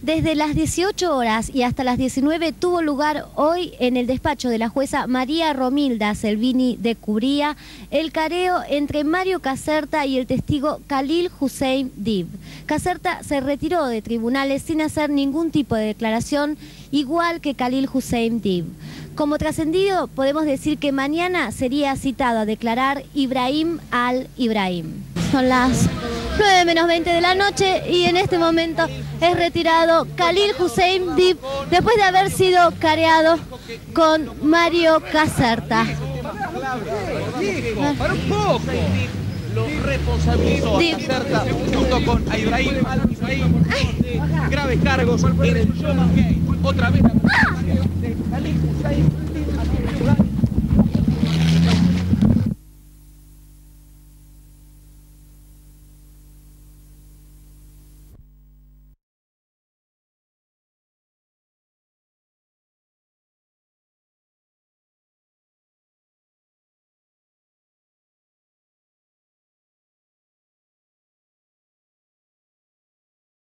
Desde las 18 horas y hasta las 19 tuvo lugar hoy en el despacho de la jueza María Romilda Selvini de Cubría el careo entre Mario Caserta y el testigo Khalil Hussein Dib. Caserta se retiró de tribunales sin hacer ningún tipo de declaración, igual que Khalil Hussein Dib. Como trascendido, podemos decir que mañana sería citado a declarar Ibrahim al-Ibrahim. Son las 9:20 de la noche y en este momento es retirado Khalil Hussein Dib después de haber sido careado con Mario Caserta. Para un poco. Lo responsabilizó a Caserta junto con Ibrahim al-Ibrahim de graves cargos en el show. Otra vez la presencia de Khalil Hussein Dib.